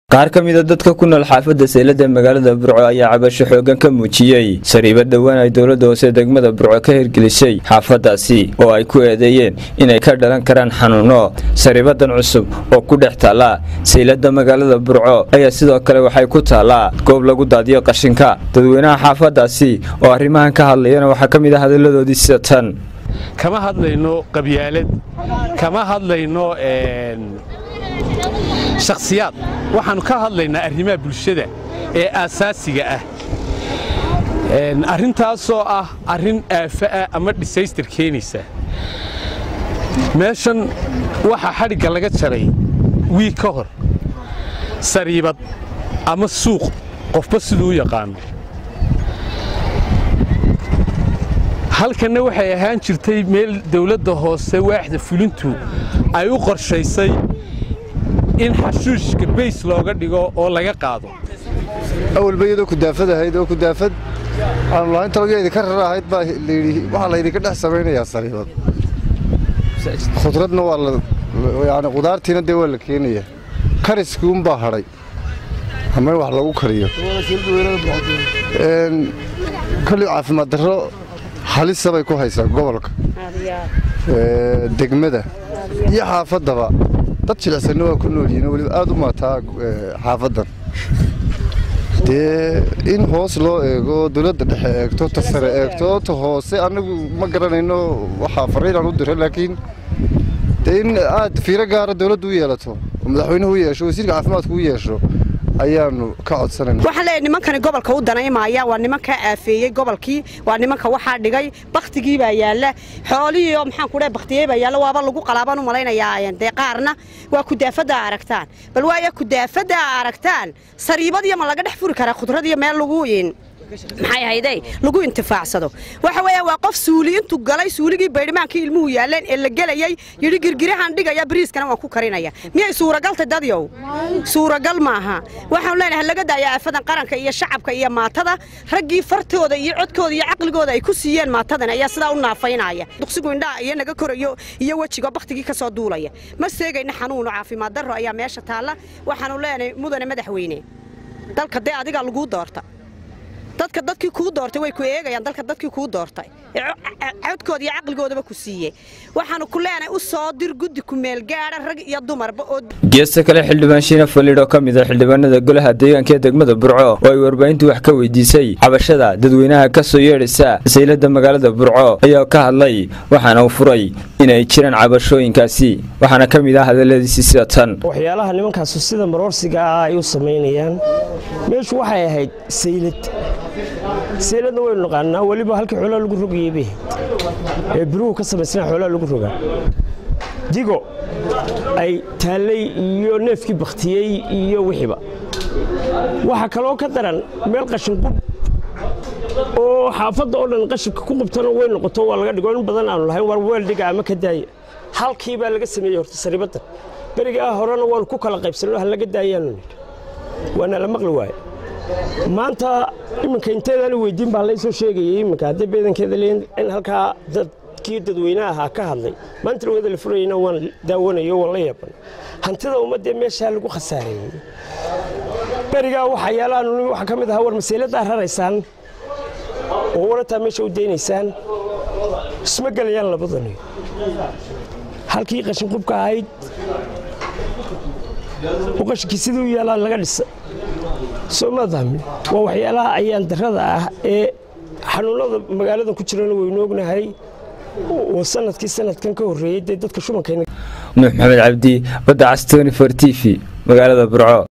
qaar ka mid ah dadka ku nool xaafadda Seylada magaalada Burco ayaa cabasho xoogan ka muujiyay sariibad dhawaan ay dawladda hoose degmada Burco ka hirgelisay xaafadaasi oo ay ku eedeeyeen inay ka dhalan karaan xanuuno. Sariibadan cusub oo ku dhex taala Seylada magaalada Burco ayaa sidoo kale waxay ku taalaa goob lagu daadiyo qashinka. Dadweynaha xaafadaasi oo arrimahan ka hadlayana waxa ka mid ah hadaladoodii sida tan: kama hadlayno qabyaalad, kama hadlayno shakhsiyaad, waxaanu ka hadlaynaa arrimaha bulshada ee aasaasiga ah. Arrintaasoo ah arrin aafa ah ama disaster keenaysa. Meeshan waxa xadhigga laga jaray wiil ka hor sariibad ama suuq, qofba siduu u yaqaano. halkanna waxay ahaan jirtay meel dawladda hoose waaxda fulintu ay u qorshaysay in xashuushka bays looga dhigo oo laga qaado. أول بيدو كدافد هيدو كدافد أنا لا أنت رجعت كرر هيد اللي وحلا يدي كده سبعين يا صريفة خطرتنا والله يعني قدرتنا الدول كينية كارس كوم بحري هم وحلا وكريه كل عارف ما درو حال السبب يكون هيسا قبلك دقمة يا حافظ دبا dadka la kunoo yihiin wali aad u maataa xaafadan in hoos loo eego dawladda dhexe eegto tasare eegto hoose anagu ma garanayno waxa fariiran u diray laakiin in aad fiiro gaar ah dawladdu u yeelato madaxweynuhu u yeesho wasiirka caafimaadku u yeesho ayaanu ka codsanayna. waxa la nimankan gobolka u daneeymaya waa nimanka aafeeyay gobolkii, waa nimanka waxa dhigay baqtigii baa yaala xoolihii oo maxaan ku dhahay baqtiyay baa yaala waaba lagu qalaaban u malaynayaa deeqaarna waa ku daafada aragtaan bal waa ku daafada aragtaan sariibadii ma laga dhex furi karaa khudradii meel lagu yeen maxay hayday lagu intifaacsado. waxa weeye waa qof suuli intuu galay suuligii baydhimaankii ilmuhu yaaleen ee la galayay yiri girgirahan dhigaya bariiskana waan ku karinaya miyay suuragalta dadyow suuragal maaha. waxaan leenahay laga daayaa afadan qaranka iyo shacabka iyo maatada raggii fartooda iyo codkooda iyo aqligooda ay ku siiyeen maatadan ayaa sidaa u naafaynaya duqsigu indhaha iyo naga korayo iyo wajiga baqtigii ka soo duulaya ma seegayna xanuun caafimaad darro ayaa meesha taala. waxaan leenahay mudane madaxweyne dalka dee adiga lagu doorta dadkii ku doortay way ku eegayaan dalka dadkii ku doortay codkooda iyo aqligoodaba ku siiyay. waxaan ku leenahay u soo dir guddi ku meel gaara rag iyo dumarba oo geesta kale xildhibaan Shiina Falido ka mid ah xildhibaanada golaha deegaanka ee degmada Burco oo ay warbaahintu wax ka weydiisay cabashada dadweynaha ka soo yeedhisa Seylada magaalada Burco ayaa ka hadlay waxaana uu furay inay jiraan cabashooyinkaasi. waxaana ka mid ah hadaladiisa sida tan: waxyaalaha nimankaas sida marorsiga ay u sameynayaan meeshu waxay ahayd Seylada way naqaanaa waliba halka xoolo lagu rogayay ee biruhu ka sameysna xoolo lagu rogaa digo ay taalay iyo neefkii baqtiyay iyo wixiba. waxa kale oo ka daran meel qashin qub oo xaafadda oo dhan qashinka ku qubtana way noqoto waa laga dhigo in badan aan lahayn war weel dhiga ama ka daay halkii baa laga sameeyay horta sariibada bariga horena waan ku kala qaybsanay hal laga daayaan waana la maqli waay. maanta iminka inteedana weydiin baa la soo sheegayay iminka hadii beedankeeda leen in halka dadkii dadweynaha ka hadlay maanta wada la furayna waan daawanayo wala yaabana hantida ummadda meesha lagu khasaareeyay bariga waxa yaalaan waxa kamid ah war Seylada raraysaan oo warata meesha u deenaysaan isma galayaan labadani halkii qashin qubka ahayd وقشكي سيدو يلا laga dhisay Soomaaliland waa waxyaalaha ayaan darada ah ee xanuunada magaalada ku jirana way noognahay oo sanadkan ka horeeyay dadka shumankeena. Nuux Maxamed Cabdi, Badda Cas 24 TV, magaalada Burco.